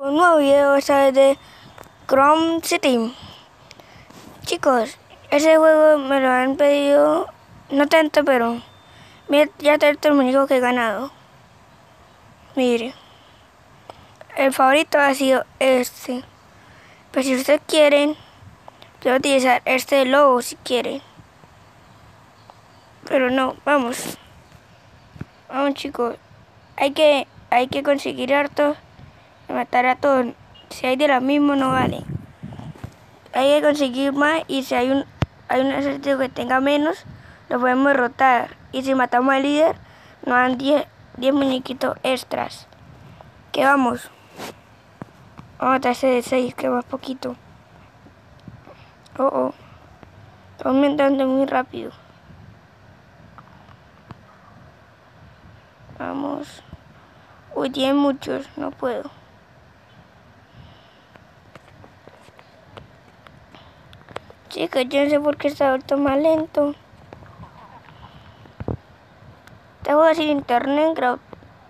Un nuevo video, esta vez de Chrome City. Chicos, ese juego me lo han pedido, no tanto, pero ya está el muñeco que he ganado. Mire, el favorito ha sido este. Pero si ustedes quieren, puedo utilizar este logo si quieren. Pero no, vamos. Vamos, chicos. Hay que conseguir hartos y matar a todos. Si hay de la misma no vale. Hay que conseguir más, y si hay un ejército que tenga menos, lo podemos derrotar. Y si matamos al líder, nos dan 10 muñequitos extras. ¿Qué vamos? Vamos a matar ese de 6, que más poquito. Está aumentando muy rápido. Vamos. Uy, tiene muchos, no puedo. Chicos, yo no sé por qué está vuelto más lento. Este juego sin internet, creo.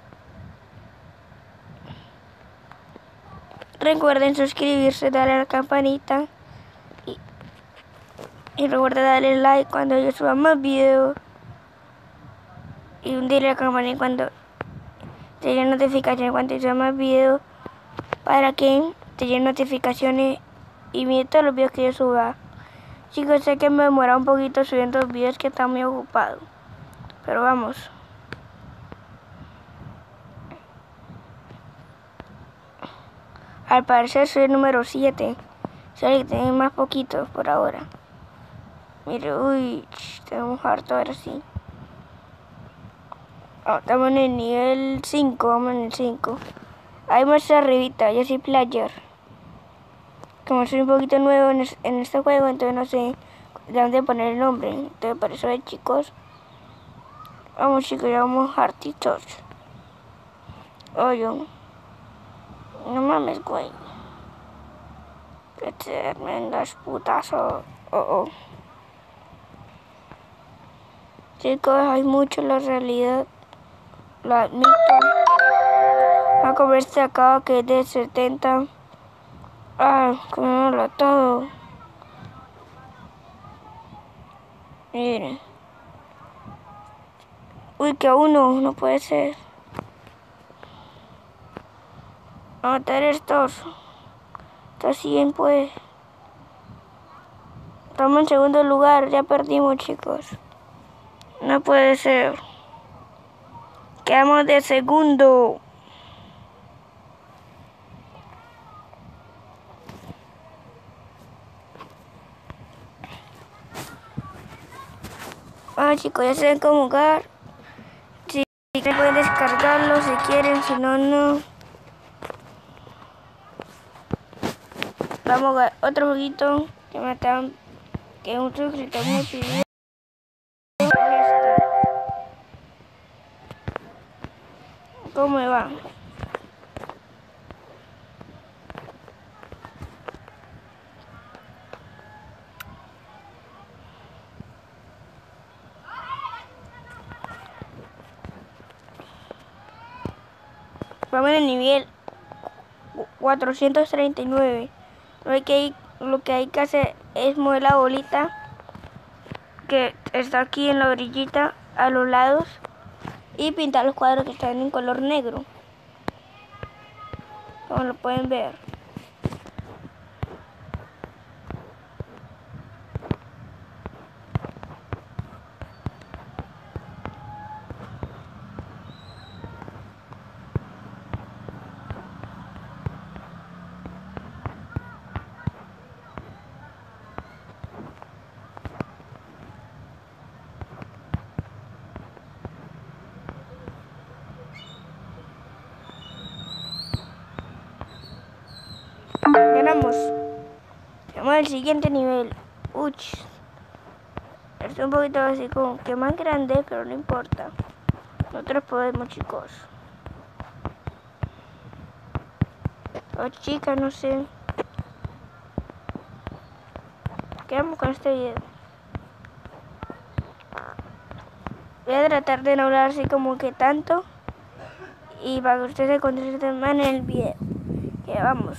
Recuerden suscribirse, darle a la campanita y recuerden darle like cuando yo suba más videos y hundirle la campanita cuando te lleguen notificaciones cuando yo suba más videos, para que te lleguen notificaciones y mire todos los videos que yo suba. Chicos, sé que me demora un poquito subiendo los videos, que está muy ocupado, pero vamos. Al parecer soy el número 7. Soy el que tiene más poquitos por ahora. Mire, uy, tenemos harto ahora sí. Estamos en el nivel 5, vamos en el 5. Ahí muestra arribita, yo soy player. Como soy un poquito nuevo en este juego, entonces no sé de dónde poner el nombre. Entonces por eso es, chicos. Vamos, chicos, ya vamos hartitos. Oye, no mames, güey. Qué tremendas putas. Chicos, hay mucho en la realidad. Lo admito. Voy a comer este acá que es de 70. Comémoslo todo. Miren. Uy, que uno, no puede ser. Vamos a matar estos. Estos 100, pues. Estamos en segundo lugar, ya perdimos, chicos. No puede ser. Quedamos de segundo. Bueno, chicos, ya saben cómo jugar. Si pueden descargarlo si quieren, si no, no. Vamos a jugar otro jueguito que un suscriptor me pidió. ¿Cómo me va? Vamos en el nivel 439. Lo que hay que hacer es mover la bolita que está aquí en la orillita, a los lados, y pintar los cuadros que están en color negro, como lo pueden ver. Ganamos. Vamos al siguiente nivel. Uch. Es un poquito así como que más grande, pero no importa. Nosotros podemos, chicos. O chicas, no sé. Quedamos con este video. Voy a tratar de no hablar así como que tanto, y para que ustedes se concentren más en el video. Ya vamos.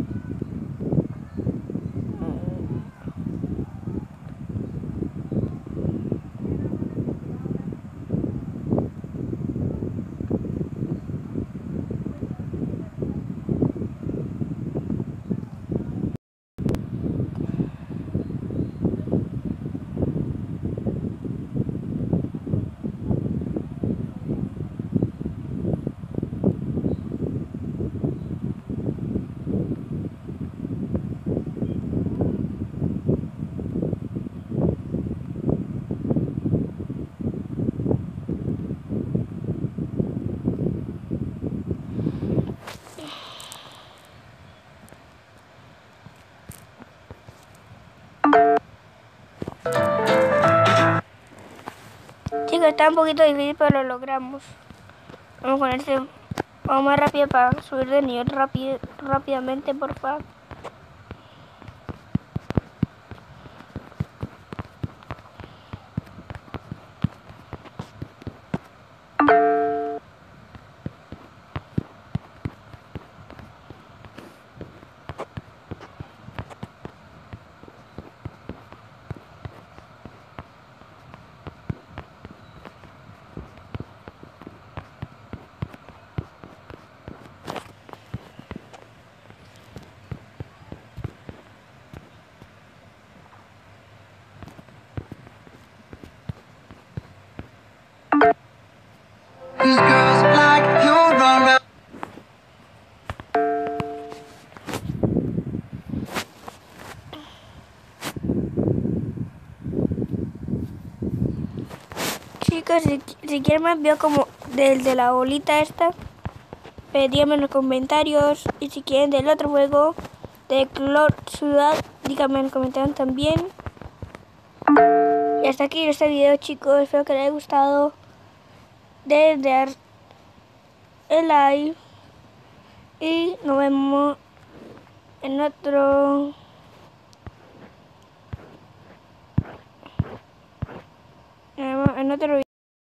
Chicos, está un poquito difícil, pero lo logramos. Vamos con este. Vamos más rápido para subir de nivel rápidamente, por favor. Chicos, si quieren más videos como del de la bolita esta, díganme en los comentarios. Y si quieren del otro juego, de Clor Ciudad, díganme en los comentarios también. Y hasta aquí este video, chicos. Espero que les haya gustado. Deben de dar el like. Y nos vemos en otro video.